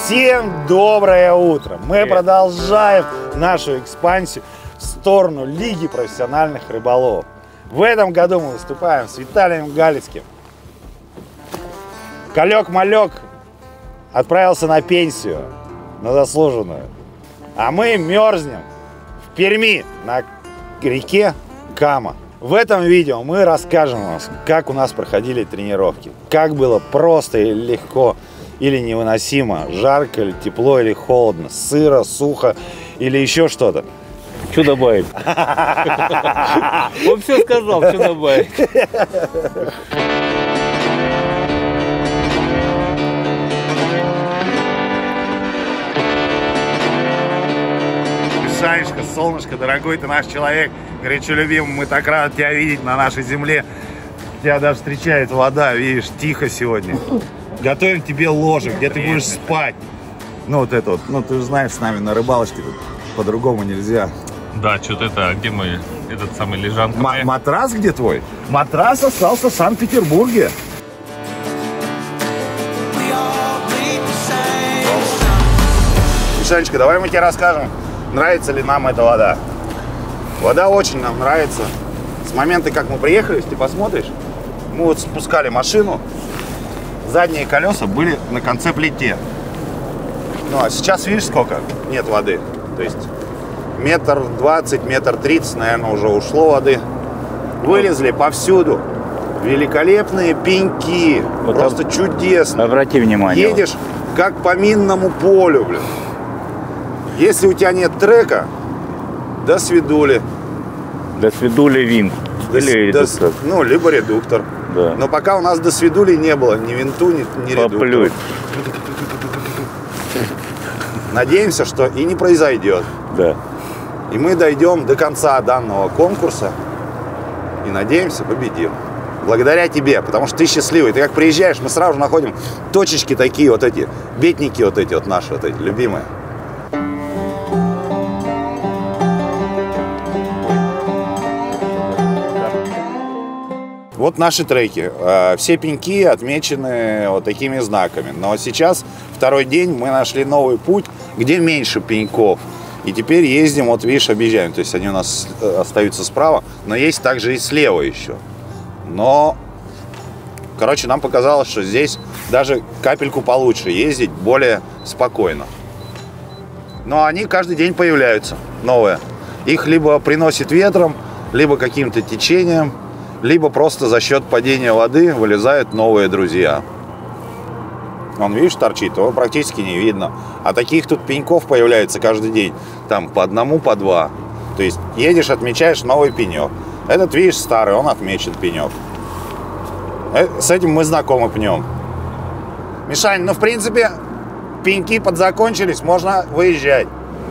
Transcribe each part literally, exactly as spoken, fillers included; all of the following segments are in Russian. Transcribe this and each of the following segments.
Всем доброе утро! Мы Привет. продолжаем нашу экспансию в сторону Лиги профессиональных рыболовов. В этом году мы выступаем с Виталием Галицким. Калек-малек отправился на пенсию, на заслуженную. А мы мерзнем в Перми на реке Кама. В этом видео мы расскажем вам, как у нас проходили тренировки. Как было просто или легко, или невыносимо. Жарко или тепло, или холодно. Сыро, сухо или еще что-то. Что добавить? Он все сказал, что добавить. Санечка, солнышко, дорогой ты наш человек, горячо любимый, мы так рады тебя видеть на нашей земле. Тебя даже встречает вода, видишь, тихо сегодня. Готовим тебе ложе, где ты будешь спать. Ну вот это вот, ну ты же знаешь, с нами на рыбалочке тут по-другому нельзя. Да, что-то это, где мы, этот самый лежанка. М- матрас где твой? Матрас остался в Санкт-Петербурге. Санечка, давай мы тебе расскажем, нравится ли нам эта вода. Вода очень нам нравится. С момента, как мы приехали, если ты посмотришь, мы вот спускали машину, задние колеса были на конце плите. Ну а сейчас видишь, сколько нет воды. То есть метр двадцать, метр тридцать, наверное, уже ушло воды. Вылезли повсюду. Великолепные пеньки. Вот просто чудесно. Обрати внимание. Едешь как по минному полю, блин. Если у тебя нет трека, до свидули. До свидули винт. До, Или до, редуктор. Ну, либо редуктор. Да. Но пока у нас до свидули не было ни винту, ни, ни редуктора. Надеемся, что и не произойдет. Да. И мы дойдем до конца данного конкурса. И надеемся, победим. Благодаря тебе, потому что ты счастливый. Ты как приезжаешь, мы сразу же находим точечки такие вот эти, бедники вот эти вот наши, вот эти, любимые. Вот наши треки. Все пеньки отмечены вот такими знаками. Но сейчас, второй день, мы нашли новый путь, где меньше пеньков. И теперь ездим, вот видишь, объезжаем. То есть они у нас остаются справа, но есть также и слева еще. Но, короче, нам показалось, что здесь даже капельку получше ездить, более спокойно. Но они каждый день появляются, новые. Их либо приносит ветром, либо каким-то течением, либо просто за счет падения воды вылезают новые друзья. Он, видишь, торчит, его практически не видно. А таких тут пеньков появляется каждый день. Там по одному, по два. То есть едешь, отмечаешь новый пенек. Этот, видишь, старый, он отмечен пенек. С этим мы знакомы пнем. Мишань, ну, в принципе, пеньки подзакончились, можно выезжать.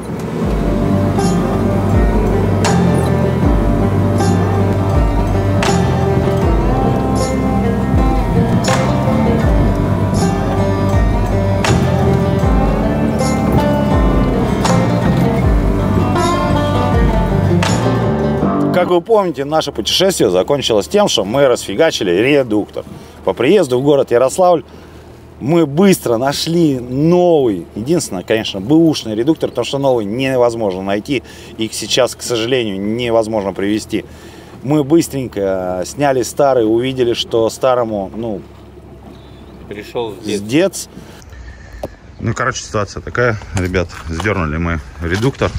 Как вы помните, наше путешествие закончилось тем, что мы расфигачили редуктор. По приезду в город Ярославль мы быстро нашли новый, единственное, конечно, бэушный редуктор, потому что новый невозможно найти, их сейчас, к сожалению, невозможно привезти. Мы быстренько сняли старый, увидели, что старому, ну, пришел сдец. Ну, короче, ситуация такая, ребят, сдернули мы редуктор,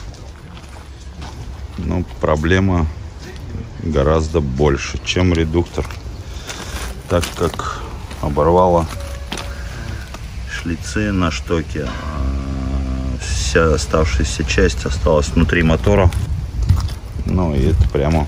но проблема гораздо больше, чем редуктор, так как оборвало шлицы на штоке. Вся оставшаяся часть осталась внутри мотора. Ну и это прямо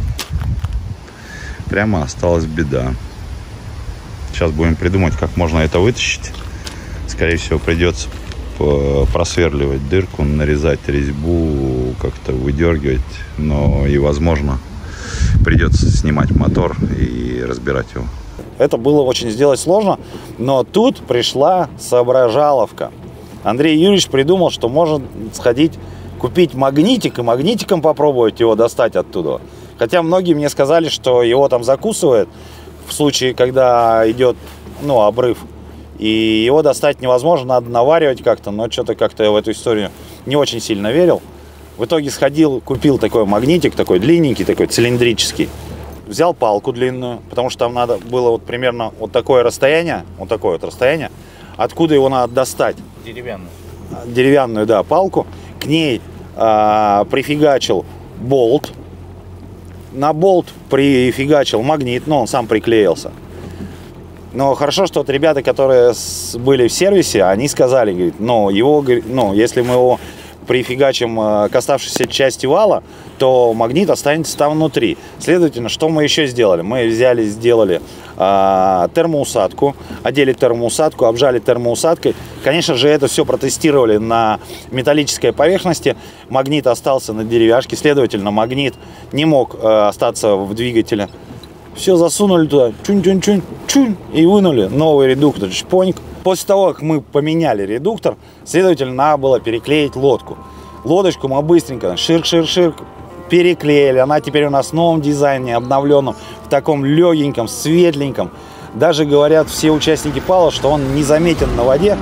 прямо осталась беда. Сейчас будем придумать, как можно это вытащить. Скорее всего, придется просверливать дырку, нарезать резьбу, как-то выдергивать. Но и, возможно, придется снимать мотор и разбирать его. Это было очень сделать сложно, но тут пришла соображаловка. Андрей Юрьевич придумал, что можно сходить, купить магнитик и магнитиком попробовать его достать оттуда. Хотя многие мне сказали, что его там закусывает в случае, когда идет, ну, обрыв. И его достать невозможно, надо наваривать как-то, но что-то как-то я в эту историю не очень сильно верил. В итоге сходил, купил такой магнитик, такой длинненький, такой цилиндрический. Взял палку длинную, потому что там надо было вот примерно вот такое расстояние, вот такое вот расстояние, откуда его надо достать. Деревянную. Деревянную, да, палку. К ней а, прифигачил болт. На болт прифигачил магнит, но он сам приклеился. Но хорошо, что вот ребята, которые были в сервисе, они сказали, говорит, ну, его, ну, если мы его прифигачим к оставшейся части вала, то магнит останется там внутри. Следовательно, что мы еще сделали? Мы взяли, сделали э, термоусадку, одели термоусадку, обжали термоусадкой. Конечно же, это все протестировали на металлической поверхности. Магнит остался на деревяшке, следовательно, магнит не мог э, остаться в двигателе. Все засунули туда, чунь-чунь-чунь, чунь, и вынули новый редуктор, шпоник. После того, как мы поменяли редуктор, следовательно, надо было переклеить лодку. Лодочку мы быстренько ширк-ширк-ширк переклеили. Она теперь у нас в новом дизайне, обновленном, в таком легеньком, светленьком. Даже говорят все участники пала, что он не заметен на воде.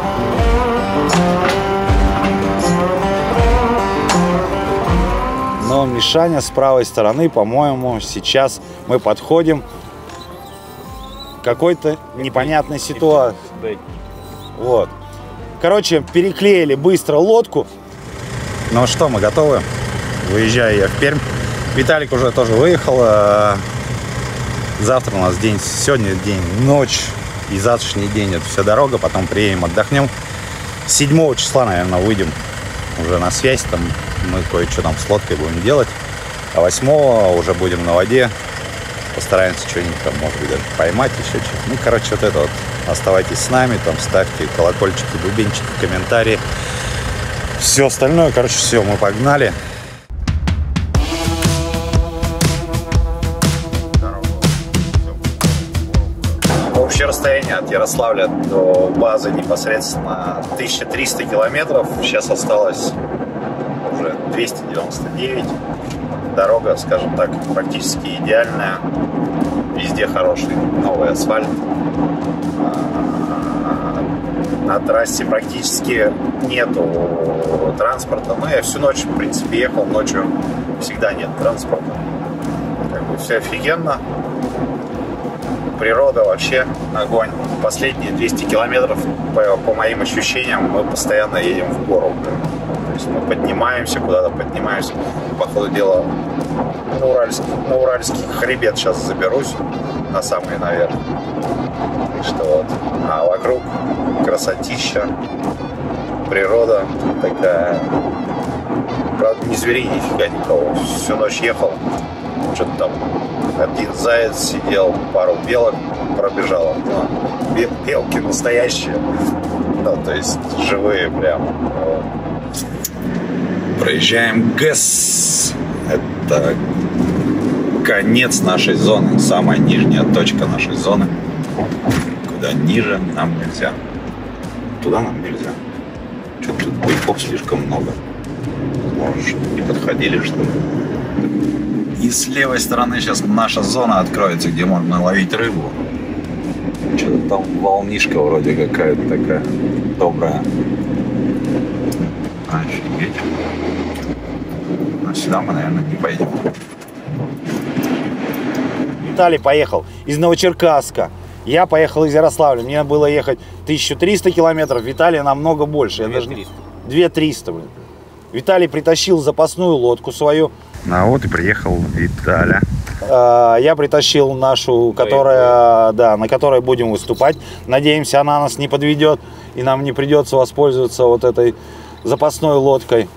Но Мишаня с правой стороны, по-моему, сейчас мы подходим к какой-то непонятной ситуации. Вот. Короче, переклеили быстро лодку. Ну что, мы готовы. Выезжаю я в Пермь. Виталик уже тоже выехал. Завтра у нас день, сегодня день, ночь. И завтрашний день это вся дорога. Потом приедем, отдохнем. седьмого числа, наверное, выйдем уже на связь. Там мы кое-что там с лодкой будем делать. А восьмого уже будем на воде. Постараемся что-нибудь там, может быть, даже поймать еще что-то. Ну, короче, вот это вот. Оставайтесь с нами, там ставьте колокольчики, бубенчики, комментарии. Все остальное, короче, все, мы погнали. Общее расстояние от Ярославля до базы непосредственно тысяча триста километров. Сейчас осталось уже двести девяносто девять. Дорога, скажем так, практически идеальная. Везде хороший новый асфальт. На трассе практически нету транспорта. Но я всю ночь, в принципе, ехал. Ночью всегда нет транспорта. Как бы все офигенно. Природа вообще огонь. Последние двести километров, по, по моим ощущениям, мы постоянно едем в гору. То есть мы поднимаемся, куда-то поднимаемся. По ходу дела на Уральский, на Уральский хребет сейчас заберусь, на самый наверх. И что вот. А вокруг красотища, природа такая. Правда, не зверей нифига никого. Всю ночь ехал. Что-то там один заяц сидел, пару белок пробежало. Ну, белки настоящие. Ну, то есть живые прям. Проезжаем ГЭС. Это конец нашей зоны. Самая нижняя точка нашей зоны. Куда ниже нам нельзя. Туда нам нельзя. Что-то тут буйков слишком много. Может, не подходили, что ли? И с левой стороны сейчас наша зона откроется, где можно ловить рыбу. Что-то там волнишка вроде какая-то такая добрая. Офигеть. Но сюда мы, наверное, не поедем. Виталий поехал из Новочеркасска. Я поехал из Ярославля. Мне было ехать тысяча триста километров. Виталий намного больше. Я даже две триста, блин. Виталий притащил запасную лодку свою. Ну вот и приехал Виталя. Я притащил нашу, которая, да, на которой будем выступать. Надеемся, она нас не подведет и нам не придется воспользоваться вот этой запасной лодкой.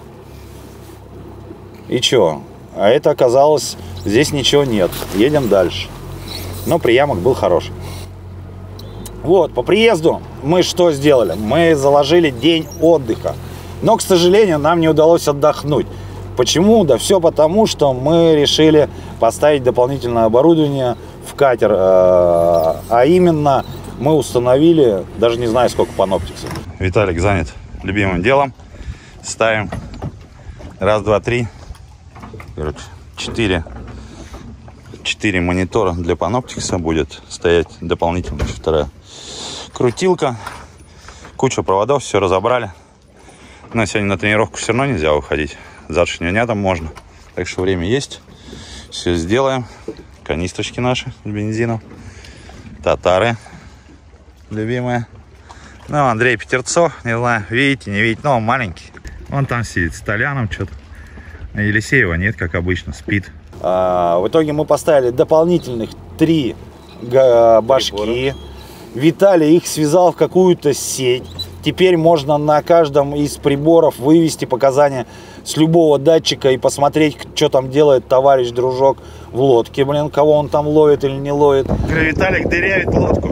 И чё? А это оказалось, здесь ничего нет. Едем дальше. Но приямок был хороший. Вот, по приезду мы что сделали? Мы заложили день отдыха. Но, к сожалению, нам не удалось отдохнуть. Почему? Да все потому, что мы решили поставить дополнительное оборудование в катер. А именно мы установили, даже не знаю сколько паноптиксов. Виталик занят любимым делом. Ставим раз, два, три. Короче, четыре. Четыре монитора для паноптикса будет стоять дополнительно. Вторая крутилка, куча проводов, все разобрали. Но сегодня на тренировку все равно нельзя выходить. Завтрашнего дня там можно. Так что время есть. Все сделаем. Канистрочки наши с бензином. Татары любимые. Ну, Андрей Петерцов, не знаю, видите, не видите, но он маленький. Он там сидит с Толяном что-то. А Елисеева нет, как обычно, спит. А, в итоге мы поставили дополнительных три башки. Прибора. Виталий их связал в какую-то сеть. Теперь можно на каждом из приборов вывести показания с любого датчика и посмотреть, что там делает товарищ, дружок в лодке. Блин, кого он там ловит или не ловит. Виталик дырявит лодку.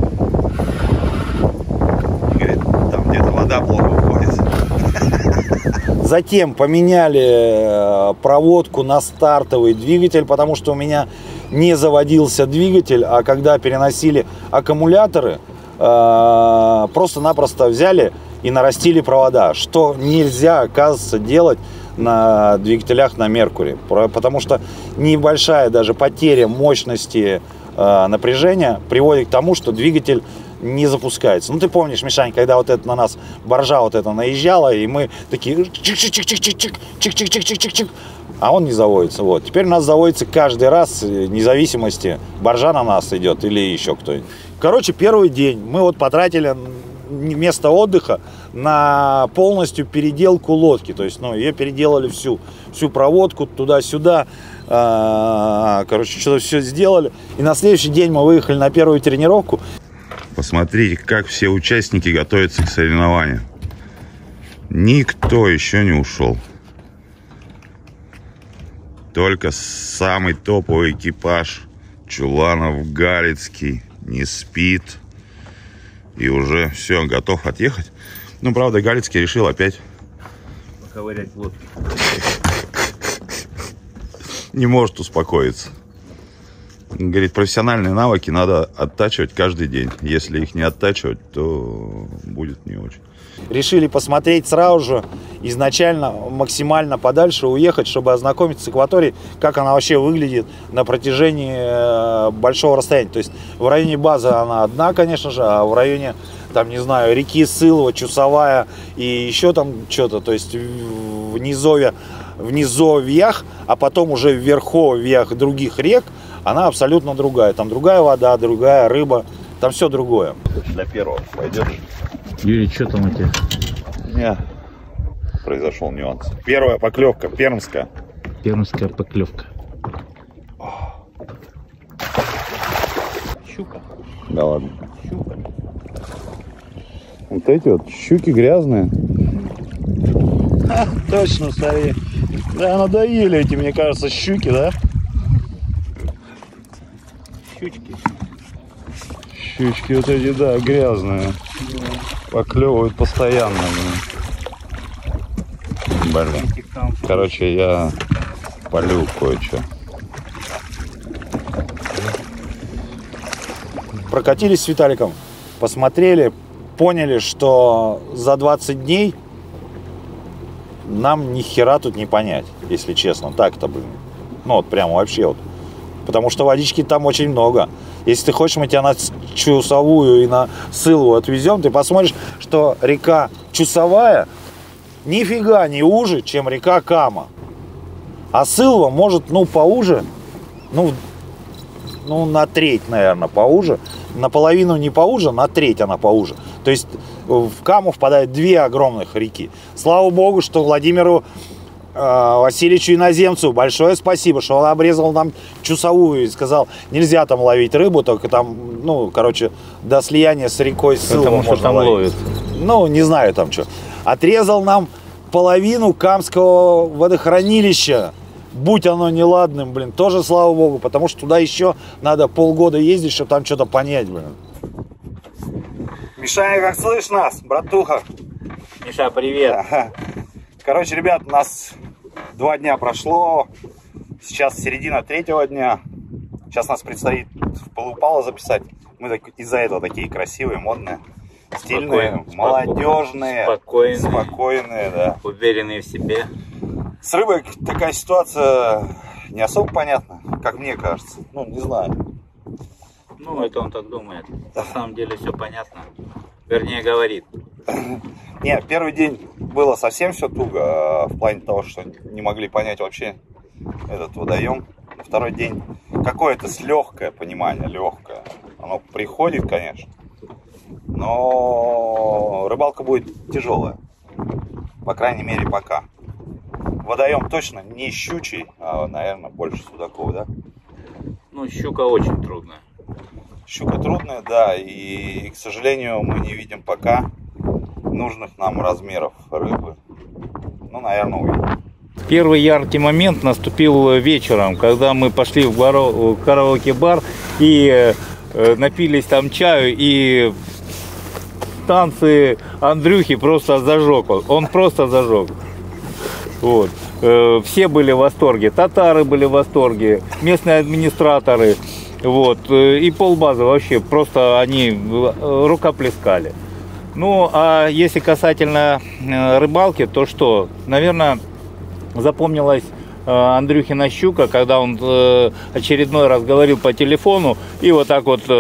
Говорит, там где-то вода плохо уходит. Затем поменяли проводку на стартовый двигатель, потому что у меня не заводился двигатель, а когда переносили аккумуляторы, просто-напросто взяли и нарастили провода, что нельзя, оказывается, делать на двигателях на Меркурий, потому что небольшая даже потеря мощности напряжения приводит к тому, что двигатель не запускается. Ну, ты помнишь, Мишань, когда вот это на нас боржа вот это наезжала, и мы такие чик-чик-чик-чик-чик, чик-чик-чик-чик-чик, а он не заводится. Вот. Теперь у нас заводится каждый раз, вне зависимости, боржа на нас идет или еще кто-нибудь. Короче, первый день мы вот потратили вместо отдыха на полностью переделку лодки. То есть, ну, ее переделали всю, всю проводку туда-сюда. Короче, что-то все сделали. И на следующий день мы выехали на первую тренировку. Посмотрите, как все участники готовятся к соревнованию. Никто еще не ушел. Только самый топовый экипаж Чуланов, Галицкий не спит. И уже все, готов отъехать. Ну, правда, Галицкий решил опять поковырять лодку. Не может успокоиться. Говорит, профессиональные навыки надо оттачивать каждый день. Если их не оттачивать, то будет не очень. Решили посмотреть сразу же, изначально максимально подальше уехать, чтобы ознакомиться с акваторией, как она вообще выглядит на протяжении большого расстояния. То есть в районе базы она одна, конечно же, а в районе, там, не знаю, реки Сылва, Чусовая и еще там что-то, то есть в низовье, в низовьях, а потом уже в верховьях других рек, она абсолютно другая. Там другая вода, другая рыба, там все другое. Для первого пойдешь? Юрий, что там у тебя? Не, произошел нюанс. Первая поклевка, пермская. Пермская поклевка. Щука. Да ладно. Щука. Вот эти вот щуки грязные. А, точно, смотри. Да, надоели эти, мне кажется, щуки, да? Щучки. Щучки вот эти, да, грязные. Поклевывают постоянно. Блин. Короче, я полю кое-что. Прокатились с Виталиком, посмотрели, поняли, что за двадцать дней нам ни хера тут не понять, если честно. Так-то, блин. Ну вот прямо вообще вот. Потому что водички там очень много. Если ты хочешь, мы тебя на Чусовую и на Сылву отвезем, ты посмотришь, что река Чусовая нифига не уже, чем река Кама. А Сылва может, ну, поуже, ну, ну, на треть, наверное, поуже. Наполовину не поуже, на треть она поуже. То есть в Каму впадают две огромных реки. Слава богу, что Владимиру Васильевичу Иноземцу большое спасибо, что он обрезал нам Чусовую и сказал, нельзя там ловить рыбу, только там, ну, короче, до слияния с рекой Сылва потому что там ловить. ловят. Ну, не знаю там что. Отрезал нам половину Камского водохранилища. Будь оно неладным, блин, тоже слава богу, потому что туда еще надо полгода ездить, чтобы там что-то понять, блин. Мишаня, как слышишь нас, братуха? Миша, привет. Ага. Короче, ребят, у нас два дня прошло, сейчас середина третьего дня. Сейчас нас предстоит в полупало записать. Мы так, из-за этого такие красивые, модные, стильные, спокойные, молодежные, спокойные, спокойные, да. Уверенные в себе. С рыбой такая ситуация не особо понятна, как мне кажется. Ну, не знаю. Ну, это он так думает. На самом деле все понятно. Вернее, говорит. Нет, первый день было совсем все туго, в плане того, что не могли понять вообще этот водоем. Второй день какое-то с легкое понимание, легкое. Оно приходит, конечно, но рыбалка будет тяжелая. По крайней мере, пока. Водоем точно не щучий, а, наверное, больше судаков, да? Ну, щука очень трудная. Щука трудная, да, и, к сожалению, мы не видим пока нужных нам размеров рыбы. Ну, наверное, увидим. Первый яркий момент наступил вечером, когда мы пошли в караоке-бар и э, напились там чаю, и танцы Андрюхи просто зажег. Он просто зажег. Вот. Э, все были в восторге. Татары были в восторге, местные администраторы. Вот. И полбазы вообще просто они рукоплескали. Ну, а если касательно рыбалки, то что? Наверное, запомнилась Андрюхина щука, когда он очередной раз говорил по телефону и вот так вот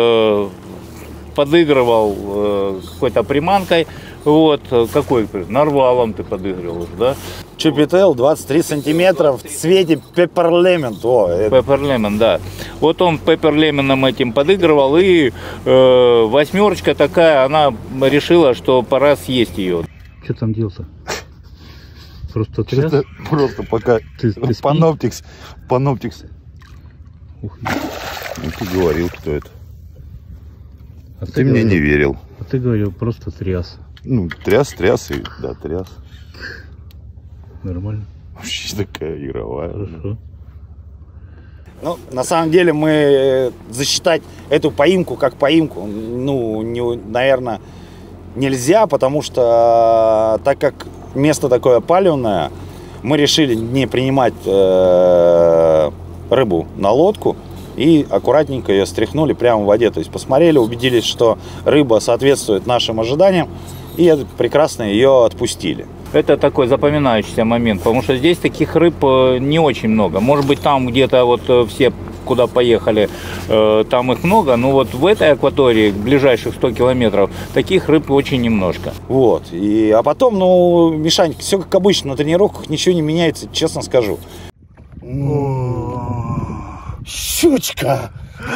подыгрывал какой-то приманкой. Вот, какой нарвалом ты подыгрывал, да? Чупител двадцать три сантиметра в цвете пепперлемент. Пепперлемент, да. Вот он пепперлементом этим подыгрывал, и э, восьмерочка такая, она решила, что пора съесть ее. Что там делся? Просто тряс? Просто пока ты, ты паноптикс, паноптикс. Ну ты говорил, кто это. А ты ты мне говорил, не верил. А ты говорил, просто тряс. Ну, тряс, тряс и да, тряс. Нормально. Вообще такая игровая. Хорошо. Ну, на самом деле мы засчитать эту поимку как поимку, ну, не, наверное, нельзя, потому что так как место такое палевное, мы решили не принимать э, рыбу на лодку и аккуратненько ее стряхнули прямо в воде. То есть посмотрели, убедились, что рыба соответствует нашим ожиданиям, и прекрасно ее отпустили. Это такой запоминающийся момент, потому что здесь таких рыб не очень много. Может быть, там где-то вот все, куда поехали, там их много, но вот в этой акватории, ближайших сто километров, таких рыб очень немножко. Вот, и, а потом, ну, Мишань, все как обычно, на тренировках ничего не меняется, честно скажу. Щучка!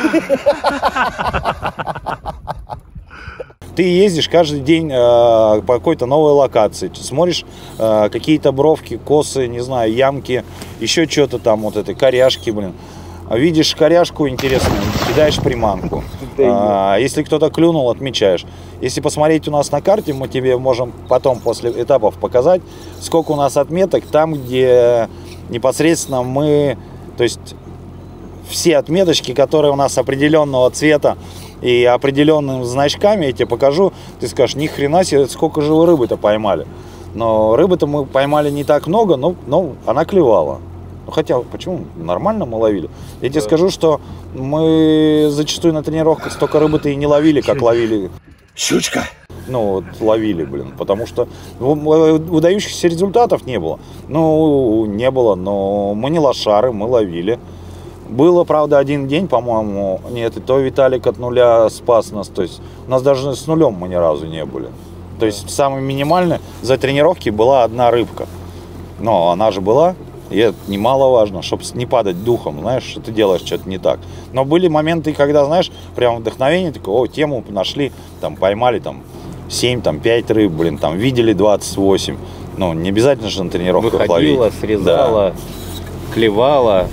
Ты ездишь каждый день э, по какой-то новой локации, смотришь э, какие-то бровки, косы, не знаю, ямки, еще что-то там, вот этой коряшки, блин. Видишь коряшку интересную, кидаешь приманку. А, если кто-то клюнул, отмечаешь. Если посмотреть у нас на карте, мы тебе можем потом после этапов показать, сколько у нас отметок там, где непосредственно мы, то есть все отметочки, которые у нас определенного цвета и определенными значками, я тебе покажу, ты скажешь, ни хрена себе, сколько же вы рыбы-то поймали. Но рыбы-то мы поймали не так много, но, но она клевала. Хотя, почему? Нормально мы ловили. Я тебе скажу, что мы зачастую на тренировках столько рыбы-то и не ловили, как ловили. Щучка! Ну, вот ловили, блин, потому что выдающихся результатов не было. Ну, не было, но мы не лошары, мы ловили. Было, правда, один день, по-моему, нет, и то Виталик от нуля спас нас. То есть у нас даже с нулем мы ни разу не были. То есть самый минимальный за тренировки была одна рыбка. Но она же была, и это немаловажно, чтобы не падать духом, знаешь, что ты делаешь что-то не так. Но были моменты, когда, знаешь, прям вдохновение, такое, о, тему нашли, там, поймали, там, семь, там, пять рыб, блин, там, видели двадцать восемь. Ну, не обязательно же на тренировках ловить. Выходила, срезала, да. Клевала.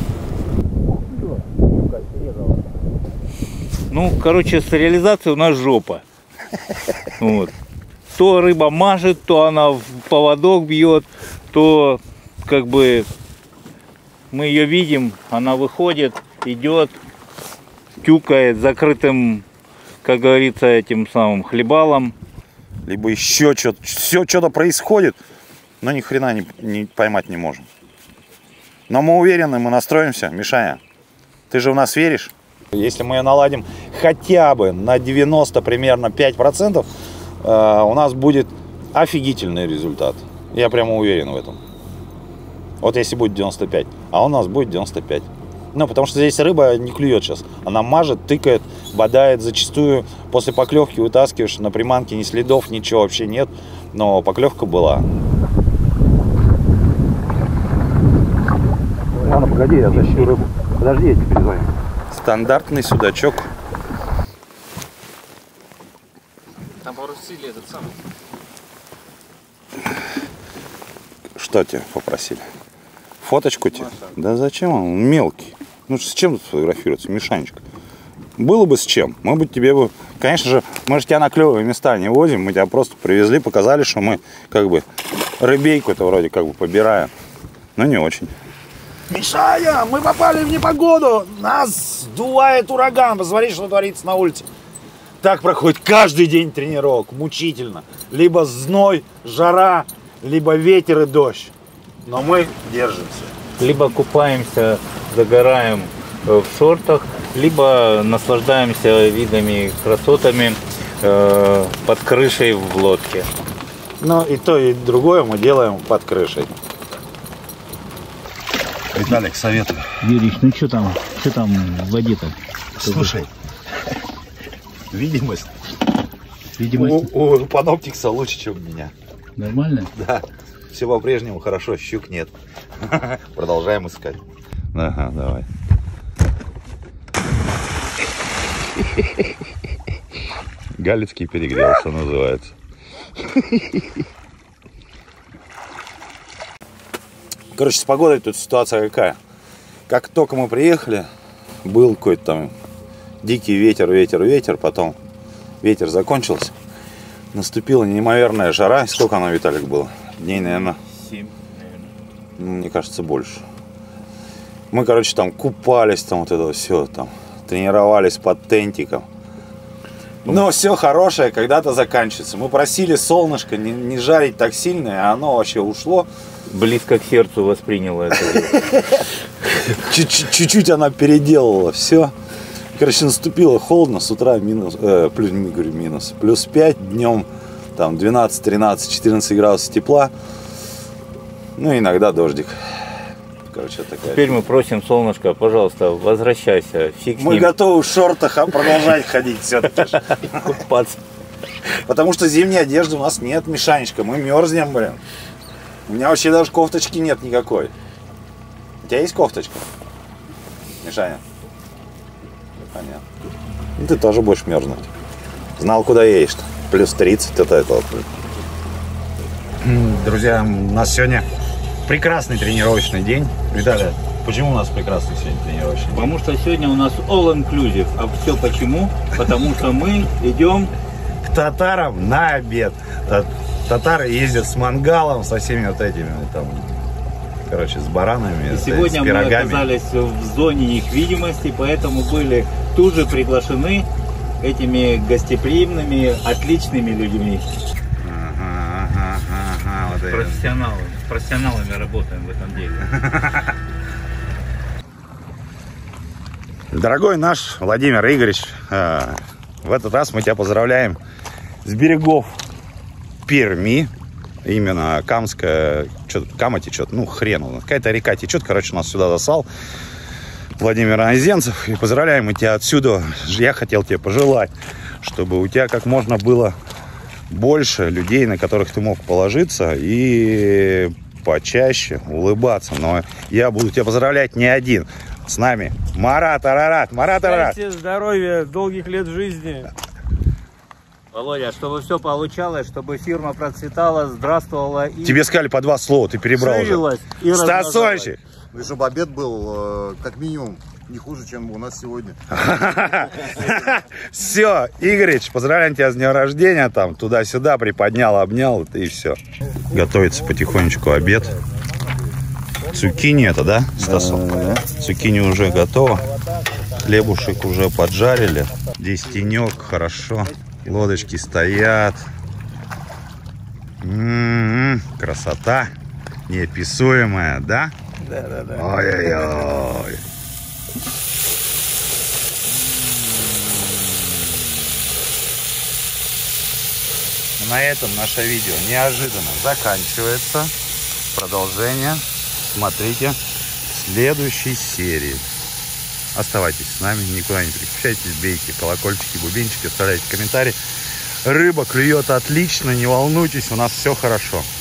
Ну, короче, с реализацией у нас жопа. Вот. То рыба мажет, то она в поводок бьет, то как бы мы ее видим, она выходит, идет, тюкает закрытым, как говорится, этим самым хлебалом. Либо еще что-то, все что-то происходит, но ни хрена не, не поймать не можем. Но мы уверены, мы настроимся. Мишаня, ты же в нас веришь? Если мы ее наладим хотя бы на девяносто примерно пять процентов, э, у нас будет офигительный результат. Я прямо уверен в этом. Вот если будет девяносто пять, а у нас будет девяносто пять. Ну, потому что здесь рыба не клюет сейчас. Она мажет, тыкает, бодает. Зачастую после поклевки вытаскиваешь, на приманке ни следов, ничего вообще нет. Но поклевка была. Ладно, погоди, я тащу рыбу. Подожди, я тебе перезвоню. Стандартный судачок. Там попросили этот самый. Что тебя попросили? Фоточку тебе? Да зачем он? Он мелкий. Ну с чем тут фотографироваться, Мишанечка? Было бы с чем. Мы бы тебе бы... Конечно же, мы же тебя на клевые места не возим. Мы тебя просто привезли, показали, что мы как бы рыбейку-то вроде как бы побираем. Но не очень. Мишаня, мы попали в непогоду. Нас сдувает ураган. Посмотри, что творится на улице. Так проходит каждый день тренировок. Мучительно. Либо зной, жара, либо ветер и дождь. Но мы держимся. Либо купаемся, загораем в шортах, либо наслаждаемся видами, красотами э, под крышей в лодке. Ну и то, и другое мы делаем под крышей. Виталик, советую. Юрич, ну что там, что там в воде-то? Слушай, видимость. Видимость У, у паноптикса лучше, чем у меня. нормально? Да, все по-прежнему хорошо, щук нет. Продолжаем искать. Ага, давай. Галицкий перегрелся, называется. Короче, с погодой тут ситуация какая. Как только мы приехали, был какой-то там дикий ветер, ветер, ветер. Потом ветер закончился. Наступила неимоверная жара. Сколько она, Виталик, было? Дней, наверное, семь, наверное. Ну, мне кажется, больше. Мы, короче, там купались, там вот это все, там тренировались под тентиком. Но все хорошее когда-то заканчивается. Мы просили солнышко не, не жарить так сильно, а оно вообще ушло. Близко к сердцу восприняла это. Чуть-чуть она переделала все. Короче, наступило холодно, с утра минус, э, плюс, не говорю минус, плюс пять, днем там двенадцать, тринадцать, четырнадцать градусов тепла. Ну, иногда дождик. Короче, такая. Теперь мы просим, солнышко, пожалуйста, возвращайся. Фиг с Мы ним. готовы в шортах а продолжать ходить все-таки. Купаться. Потому что зимней одежды у нас нет, Мишанечка. Мы мерзнем, блин. У меня вообще даже кофточки нет никакой. У тебя есть кофточка? Мишаня? Понятно. Ну, ты тоже будешь мерзнуть. Знал, куда едешь-то. Плюс тридцать, это это. Друзья, у нас сегодня прекрасный тренировочный день. Виталий, почему у нас прекрасный сегодня тренировочный день? Потому что сегодня у нас all inclusive. А все почему? Потому что мы идем К татарам на обед. Татары ездят с мангалом, со всеми вот этими там, короче, с баранами, И с, сегодня с мы пирогами. оказались в зоне их видимости, поэтому были тут же приглашены этими гостеприимными, отличными людьми. Ага, ага, ага, вот это. Профессионалы. С профессионалами работаем в этом деле. Дорогой наш Владимир Игоревич, э, в этот раз мы тебя поздравляем с берегов Перми. Именно Камская, что-то, Кама течет, ну хрен, какая-то река течет, короче, нас сюда засал Владимир Айзенцев. И поздравляем мы тебя отсюда. Я хотел тебе пожелать, чтобы у тебя как можно было больше людей, на которых ты мог положиться, и почаще улыбаться. Но я буду тебя поздравлять не один. С нами Марат Арарат. Марат Арарат. Счастья, здоровья, долгих лет жизни. Володя, чтобы все получалось, чтобы фирма процветала, здравствовала и Тебе сказали по два слова, ты перебрал уже. ширилась и Стасончик. Ну и чтобы обед был, э, как минимум, не хуже, чем у нас сегодня. Все, Игорич, поздравляем тебя с днем рождения. Там туда-сюда приподнял, обнял, и все. Готовится потихонечку обед. Цукини это, да, Стасов? Да. Цукини уже готово. Хлебушек уже поджарили. Здесь тенек, хорошо. Лодочки стоят. М-м-м, красота неописуемая, да? Да, да, да. Ой-ой-ой. На этом наше видео неожиданно заканчивается. Продолжение смотрите в следующей серии. Оставайтесь с нами, никуда не переключайтесь, бейте колокольчики, бубенчики, оставляйте комментарии. Рыба клюет отлично, не волнуйтесь, у нас все хорошо.